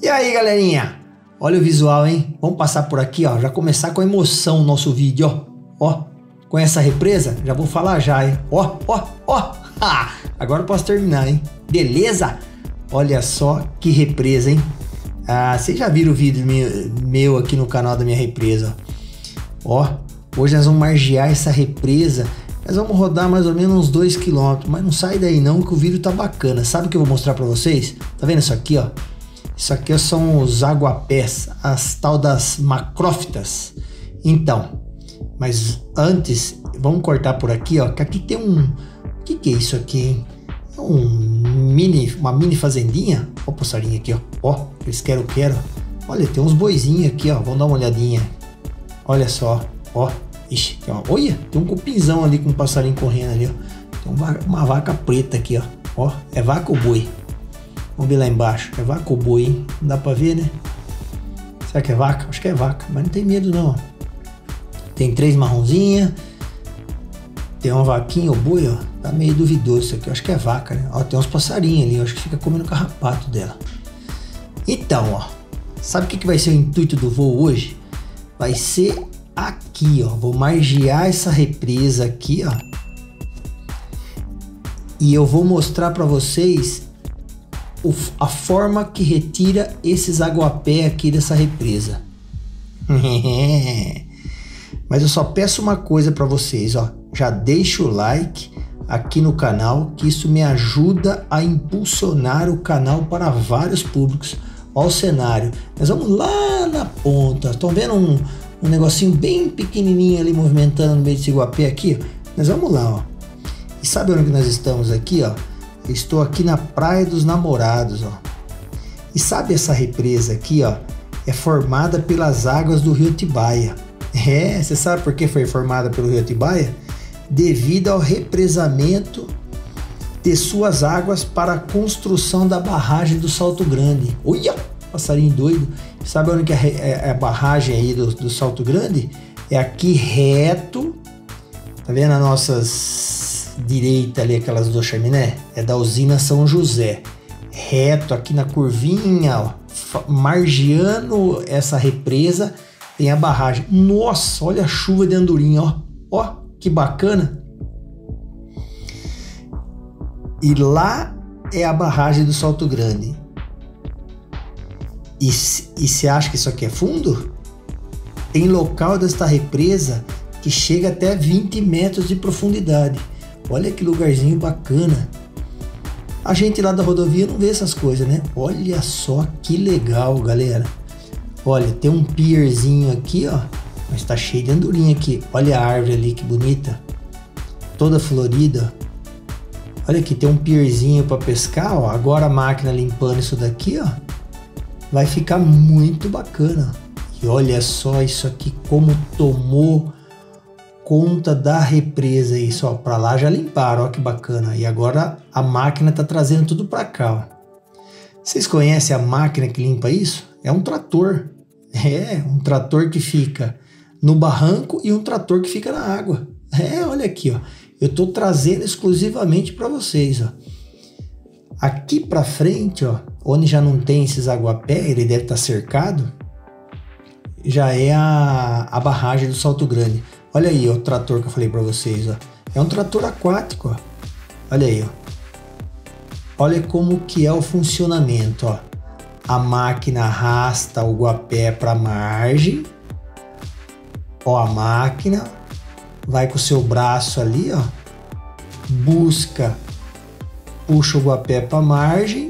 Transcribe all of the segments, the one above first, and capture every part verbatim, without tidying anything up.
E aí, galerinha? Olha o visual, hein? Vamos passar por aqui, ó. Já começar com a emoção o nosso vídeo, ó. Ó, com essa represa, já vou falar já, hein? Ó, ó, ó. Ha! Agora eu posso terminar, hein? Beleza? Olha só que represa, hein? Ah, vocês já viram o vídeo meu, meu aqui no canal da minha represa, ó. Hoje nós vamos margear essa represa. Nós vamos rodar mais ou menos uns dois quilômetros, mas não sai daí não, que o vídeo tá bacana. Sabe o que eu vou mostrar pra vocês? Tá vendo isso aqui, ó? Isso aqui são os aguapés, as tal das macrófitas. Então, mas antes, vamos cortar por aqui, ó, que aqui tem um... O que que é isso aqui, hein? É um mini, uma mini fazendinha. Ó o passarinho aqui, ó. Ó, eles querem, quero. Olha, tem uns boizinhos aqui, ó. Vamos dar uma olhadinha. Olha só, ó. Ixi, tem uma... Olha, tem um cupinzão ali com um passarinho correndo ali, ó. Tem uma, uma vaca preta aqui, ó. Ó, é vaca ou boi? Vamos ver lá embaixo. É vaca ou boi, hein? Não dá pra ver, né? Será que é vaca? Acho que é vaca, mas não tem medo não. Tem três marronzinhas. Tem uma vaquinha ou boi, ó. Tá meio duvidoso isso aqui. Eu acho que é vaca, né? Ó, tem uns passarinhos ali. Eu acho que fica comendo o carrapato dela. Então, ó. Sabe o que, que vai ser o intuito do voo hoje? Vai ser aqui, ó. Vou margear essa represa aqui, ó. E eu vou mostrar pra vocês o, a forma que retira esses aguapé aqui dessa represa. Mas eu só peço uma coisa pra vocês, ó. Já deixa o like aqui no canal, que isso me ajuda a impulsionar o canal para vários públicos. Ó o cenário. Nós vamos lá na ponta. Estão vendo um, um negocinho bem pequenininho ali movimentando no meio desse aguapé aqui? Nós vamos lá, ó. E sabe onde nós estamos aqui, ó? Eu estou aqui na Praia dos Namorados, ó. E sabe essa represa aqui, ó? É formada pelas águas do Rio Atibaia. É, você sabe por que foi formada pelo Rio Atibaia? Devido ao represamento de suas águas para a construção da barragem do Salto Grande. Olha, passarinho doido. Sabe onde que é a barragem aí do, do Salto Grande? É aqui reto. Tá vendo as nossas direita ali, aquelas duas chaminé? É da usina São José. Reto aqui na curvinha, ó, margeando essa represa, tem a barragem. Nossa, olha a chuva de andorinha, ó. Ó. Que bacana! E lá é a barragem do Salto Grande. E você acha que isso aqui é fundo? Tem local desta represa que chega até vinte metros de profundidade. Olha que lugarzinho bacana. A gente lá da rodovia não vê essas coisas, né? Olha só que legal, galera. Olha, tem um pierzinho aqui, ó. Mas tá cheio de andorinha aqui. Olha a árvore ali, que bonita. Toda florida. Olha aqui, tem um pierzinho para pescar, ó. Agora a máquina limpando isso daqui, ó. Vai ficar muito bacana. E olha só isso aqui, como tomou conta da represa. Isso, ó. Para lá já limparam, ó, que bacana. E agora a máquina tá trazendo tudo para cá, ó. Vocês conhecem a máquina que limpa isso? É um trator. É, um trator que fica no barranco e um trator que fica na água. É, olha aqui, ó. Eu tô trazendo exclusivamente para vocês, ó. Aqui para frente, ó, onde já não tem esses aguapé, ele deve estar cercado, já é a, a barragem do Salto Grande. Olha aí, ó, o trator que eu falei para vocês, ó. É um trator aquático, ó. Olha aí, ó. Olha como que é o funcionamento, ó. A máquina arrasta o aguapé para a margem. Ó, a máquina vai com o seu braço ali, ó, busca, puxa o aguapé para a margem,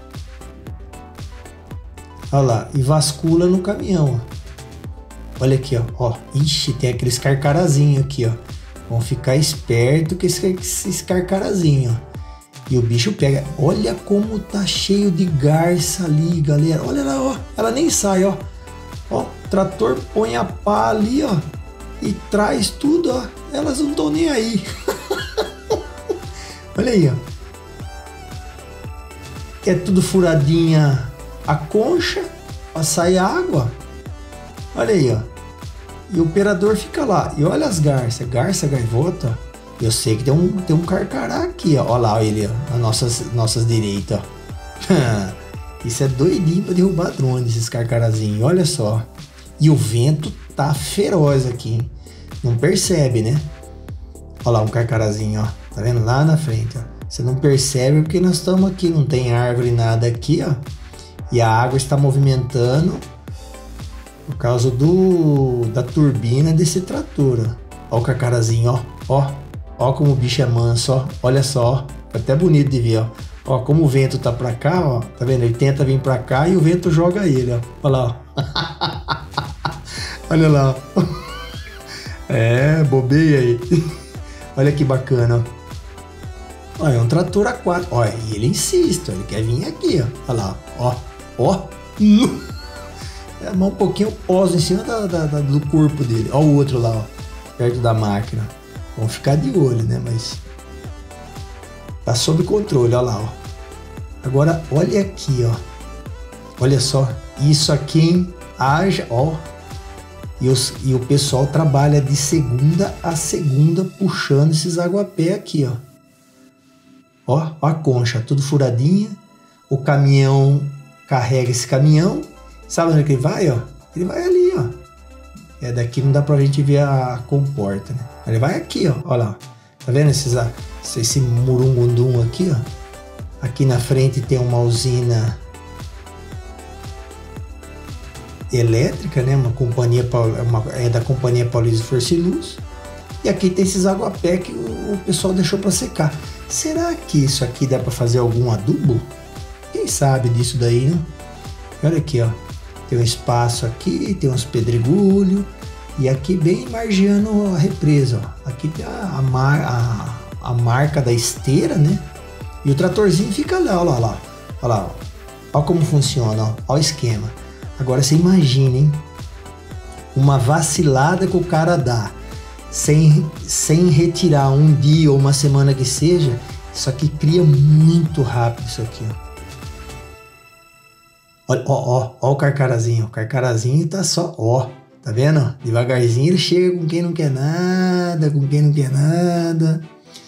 olha lá, e vascula no caminhão, ó. Olha aqui, ó, ó, ixi, tem aqueles carcarazinhos aqui, ó, vão ficar esperto com esses carcarazinhos, ó, e o bicho pega. Olha como tá cheio de garça ali, galera, olha lá, ó, ela nem sai, ó. Ó, o trator põe a pá ali, ó, e traz tudo, ó. Elas não estão nem aí. Olha aí, ó. É tudo furadinha a concha para sair água. Olha aí, ó. E o operador fica lá. E olha as garças, garça, gaivota. Eu sei que tem um, tem um carcará aqui, ó. Olha lá ele, ó, nas nossas, nossas direitas, ó. Isso é doidinho pra derrubar drone, esses carcarazinhos, olha só. E o vento tá feroz aqui, hein? Não percebe, né? Olha lá um carcarazinho, ó. Tá vendo? Lá na frente, ó. Você não percebe porque nós estamos aqui, não tem árvore, nada aqui, ó. E a água está movimentando por causa do da turbina desse trator, ó. Ó o carcarazinho, ó. Ó, ó como o bicho é manso, ó. Olha só, ó. Até bonito de ver, ó. Ó, como o vento tá pra cá, ó. Tá vendo? Ele tenta vir pra cá e o vento joga ele, ó. Olha lá, ó. Olha lá, ó. É, bobeia aí. Olha que bacana, ó. Ó, é um trator aquático. Ó, e ele insiste, ó. Ele quer vir aqui, ó. Olha lá, ó. Ó. É, um pouquinho posa em cima da, da, da, do corpo dele. Ó o outro lá, ó. Perto da máquina. Vamos ficar de olho, né? Mas tá sob controle, olha lá, ó. Agora, olha aqui, ó. Olha só. Isso aqui, hein? Haja, ó. E, os, e o pessoal trabalha de segunda a segunda puxando esses aguapé aqui, ó. Ó, ó a concha, tudo furadinha. O caminhão carrega esse caminhão. Sabe onde que ele vai, ó? Ele vai ali, ó. É, daqui não dá pra gente ver a comporta, né? Ele vai aqui, ó. Olha lá. Tá vendo esses, esse murungundum aqui, ó? Aqui na frente tem uma usina elétrica, né? Uma companhia, uma, é da Companhia Paulista de Força e Luz. E aqui tem esses aguapé que o, o pessoal deixou para secar. Será que isso aqui dá para fazer algum adubo? Quem sabe disso daí, né? Olha aqui, ó. Tem um espaço aqui, tem uns pedregulhos. E aqui bem margeando a represa, ó. Aqui tem a, a, mar, a, a marca da esteira, né? E o tratorzinho fica lá, olha lá. Olha lá, ó. Olha como funciona, ó. Olha o esquema. Agora você imagina, hein? Uma vacilada que o cara dá sem, sem retirar um dia ou uma semana que seja, isso aqui cria muito rápido isso aqui, ó. Olha, ó, ó, ó o carcarazinho. O carcarazinho tá só, ó. Tá vendo? Devagarzinho ele chega com quem não quer nada, com quem não quer nada.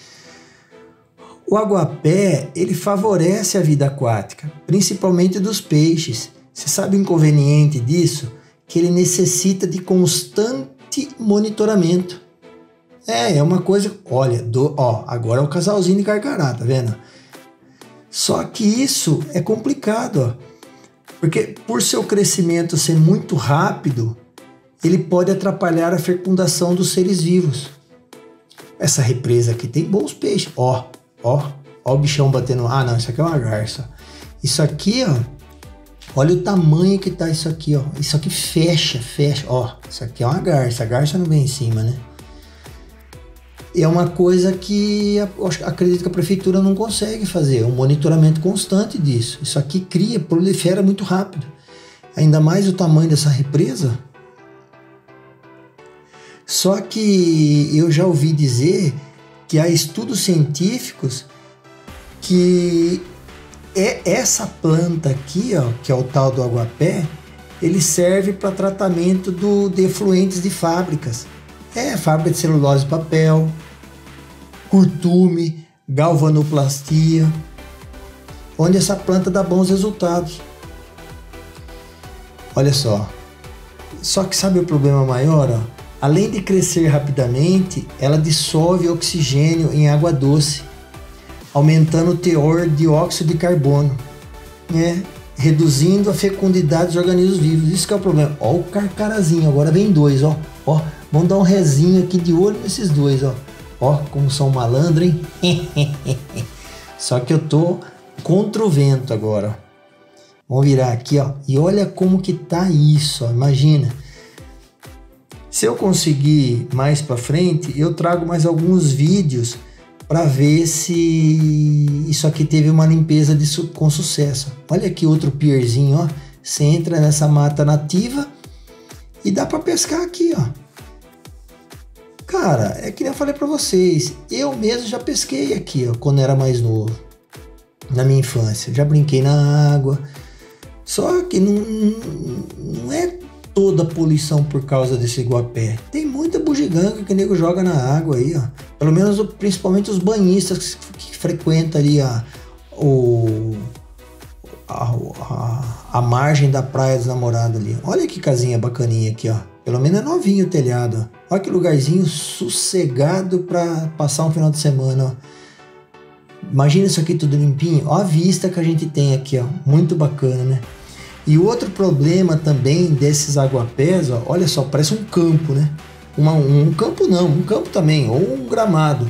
O aguapé, ele favorece a vida aquática, principalmente dos peixes. Você sabe o inconveniente disso? Que ele necessita de constante monitoramento. É, é uma coisa... Olha, do, ó, agora é o casalzinho de carcará, tá vendo? Só que isso é complicado, ó. Porque por seu crescimento ser muito rápido, ele pode atrapalhar a fecundação dos seres vivos. Essa represa aqui tem bons peixes. Ó, ó, ó o bichão batendo... Ah, não, isso aqui é uma garça. Isso aqui, ó, olha o tamanho que tá isso aqui, ó. Isso aqui fecha, fecha. Ó, isso aqui é uma garça. A garça não vem em cima, né? É uma coisa que eu acredito que a prefeitura não consegue fazer, um monitoramento constante disso. Isso aqui cria, prolifera muito rápido. Ainda mais o tamanho dessa represa. Só que eu já ouvi dizer que há estudos científicos que é essa planta aqui, ó, que é o tal do aguapé, ele serve para tratamento do, de efluentes de fábricas. É, fábrica de celulose e papel, curtume, galvanoplastia, onde essa planta dá bons resultados. Olha só. Só que sabe o problema maior, ó? Além de crescer rapidamente, ela dissolve oxigênio em água doce, aumentando o teor de dióxido de carbono, né? Reduzindo a fecundidade dos organismos vivos. Isso que é o problema. Ó o carcarazinho, agora vem dois, ó. Ó, vamos dar um rezinho aqui de olho nesses dois, ó. Ó, como são malandro, hein? Só que eu tô contra o vento agora, ó. Vamos virar aqui, ó. E olha como que tá isso, ó. Imagina. Se eu conseguir mais para frente, eu trago mais alguns vídeos para ver se isso aqui teve uma limpeza de su com sucesso. Olha aqui outro pierzinho, ó. Você entra nessa mata nativa e dá para pescar aqui, ó. Cara, é que nem eu falei para vocês, eu mesmo já pesquei aqui, ó, quando era mais novo, na minha infância. Já brinquei na água, só que não, não é toda a poluição por causa desse aguapé. Tem muita bugiganga que o nego joga na água aí, ó. Pelo menos, principalmente os banhistas que, que frequentam ali a, o, a, a, a margem da Praia dos Namorados ali. Olha que casinha bacaninha aqui, ó. Pelo menos é novinho o telhado, ó. Olha que lugarzinho sossegado para passar um final de semana, ó. Imagina isso aqui tudo limpinho. Ó a vista que a gente tem aqui, ó. Muito bacana, né? E outro problema também desses aguapés, ó. Olha só, parece um campo, né? Uma, um campo não, um campo também, ou um gramado.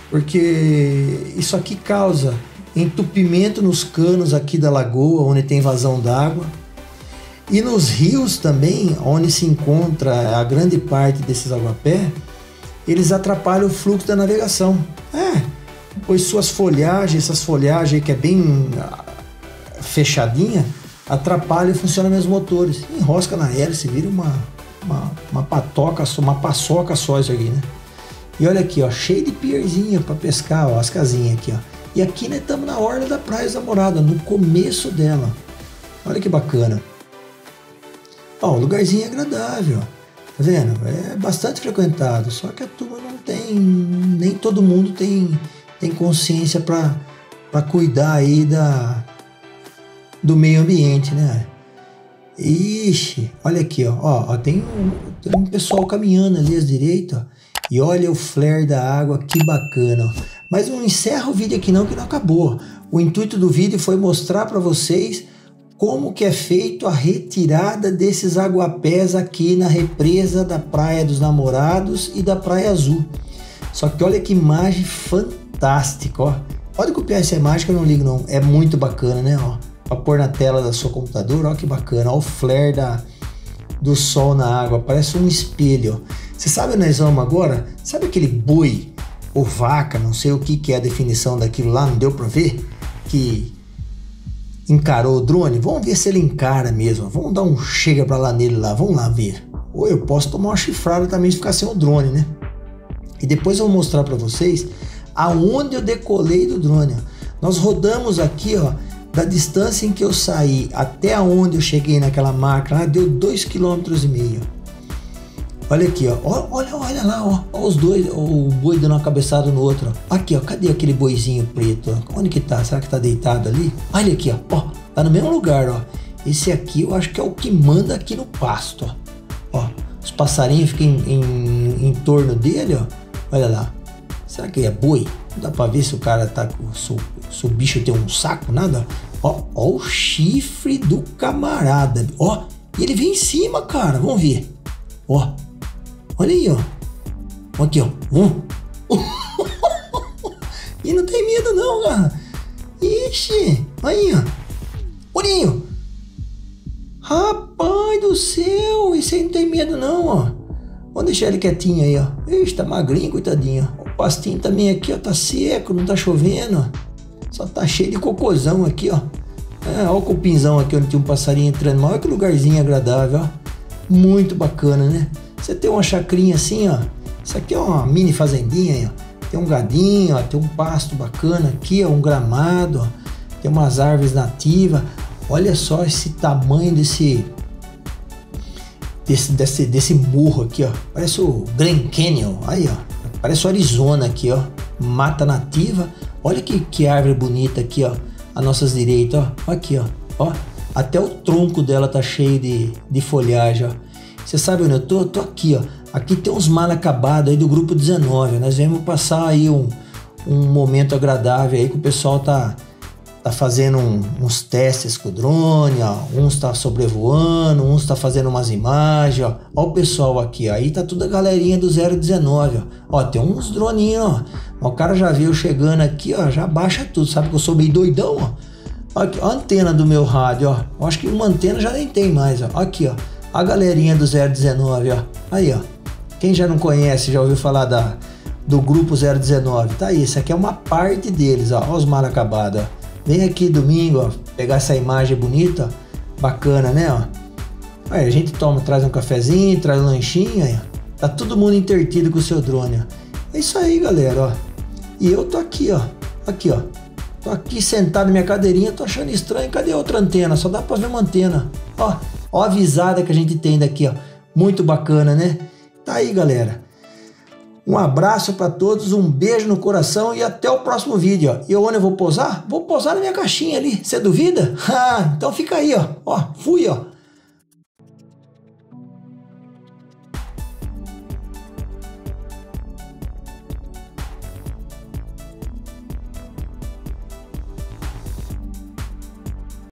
Porque isso aqui causa entupimento nos canos aqui da lagoa, onde tem vazão d'água. E nos rios também, onde se encontra a grande parte desses aguapés, eles atrapalham o fluxo da navegação. É, pois suas folhagens, essas folhagens que é bem fechadinha, atrapalham e funcionam meus motores. Enrosca na hélice, vira uma, uma, uma patoca, uma paçoca só isso aqui, né? E olha aqui, ó, cheio de pierzinha para pescar, ó, as casinhas aqui, ó. E aqui nós estamos na orla da Praia dos Namorados, no começo dela. Olha que bacana. Ó, o lugarzinho é agradável, ó. Tá vendo? É bastante frequentado, só que a turma não tem, nem todo mundo tem, tem consciência para para cuidar aí da, do meio ambiente, né? Ixi, olha aqui, ó, ó, ó tem, um, tem um pessoal caminhando ali à direita, ó. E olha o flare da água, que bacana, ó. Mas não encerra o vídeo aqui não, que não acabou. O intuito do vídeo foi mostrar para vocês como que é feito a retirada desses aguapés aqui na represa da Praia dos Namorados e da Praia Azul. Só que olha que imagem fantástica, ó. Pode copiar essa imagem que eu não ligo não, é muito bacana, né, ó. Pra pôr na tela do seu computador, ó que bacana, ó o flare da, do sol na água, parece um espelho, ó. Você sabe onde nós vamos agora? Sabe aquele boi ou vaca, não sei o que, que é a definição daquilo lá, não deu para ver? Que encarou o drone? Vamos ver se ele encara mesmo. Vamos dar um chega para lá nele lá, vamos lá ver. Ou eu posso tomar uma chifrada também se ficar sem o drone, né? E depois eu vou mostrar para vocês aonde eu decolei do drone. Nós rodamos aqui, ó, da distância em que eu saí até onde eu cheguei naquela marca lá, deu dois quilômetros e meio. Olha aqui, ó. Olha, olha lá, ó. Olha os dois, o boi dando uma cabeçada no outro, ó. Aqui, ó. Cadê aquele boizinho preto? Ó? Onde que tá? Será que tá deitado ali? Olha aqui, ó. Ó, tá no mesmo lugar, ó. Esse aqui eu acho que é o que manda aqui no pasto, ó. Ó, os passarinhos ficam em, em, em torno dele, ó. Olha lá. Será que é boi? Não dá pra ver se o cara tá com... Se, se o bicho tem um saco, nada. Ó, ó o chifre do camarada. Ó, e ele vem em cima, cara. Vamos ver. Ó. Olha aí, ó. Aqui, ó. Um. E não tem medo não, cara. Ixi. Aí, ó. Olhinho. Rapaz do céu. Esse aí não tem medo não, ó. Vamos deixar ele quietinho aí, ó. Ixi, tá magrinho, coitadinho. O pastinho também aqui, ó. Tá seco, não tá chovendo. Só tá cheio de cocôzão aqui, ó. É, ó o cupinzão aqui onde tinha um passarinho entrando. Mas olha que lugarzinho agradável, ó. Muito bacana, né? Você tem uma chacrinha assim, ó. Isso aqui é uma mini fazendinha aí, ó. Tem um gadinho, ó. Tem um pasto bacana aqui, ó. Um gramado, ó. Tem umas árvores nativas. Olha só esse tamanho desse, desse, desse, desse morro aqui, ó. Parece o Grand Canyon. Aí, ó. Parece o Arizona aqui, ó. Mata nativa. Olha que, que árvore bonita aqui, ó. Às nossas direitas, ó. Aqui, ó. Ó. Até o tronco dela tá cheio de, de folhagem, ó. Você sabe onde eu tô? Eu tô aqui, ó. Aqui tem uns mal acabados aí do grupo dezenove. Nós viemos passar aí um, um momento agradável aí que o pessoal tá, tá fazendo um, uns testes com o drone, ó. Uns tá sobrevoando, uns tá fazendo umas imagens, ó. Ó o pessoal aqui, ó. Aí tá toda a galerinha do zero dezenove, ó. Ó, tem uns droninhos, ó. O cara já veio chegando aqui, ó. Já baixa tudo, sabe que eu sou meio doidão, ó. Aqui, ó a antena do meu rádio, ó. Eu acho que uma antena já nem tem mais, ó. Aqui, ó. A galerinha do zero dezenove, ó. Aí, ó. Quem já não conhece, já ouviu falar da, do grupo zero dezenove. Tá aí, isso aqui é uma parte deles, ó. Ó os mal acabados, ó. Vem aqui domingo, ó. Pegar essa imagem bonita, ó. Bacana, né, ó. Aí a gente toma, traz um cafezinho, traz um lanchinho, aí, ó. Tá todo mundo intertido com o seu drone, ó. É isso aí, galera, ó. E eu tô aqui, ó. Aqui, ó. Tô aqui sentado na minha cadeirinha, tô achando estranho. Cadê a outra antena? Só dá pra ver uma antena. Ó. Ó a visada que a gente tem daqui, ó. Muito bacana, né? Tá aí, galera. Um abraço para todos, um beijo no coração e até o próximo vídeo. Ó. E onde eu vou pousar? Vou pousar na minha caixinha ali. Você duvida? Ah, então fica aí, ó. Ó, fui, ó.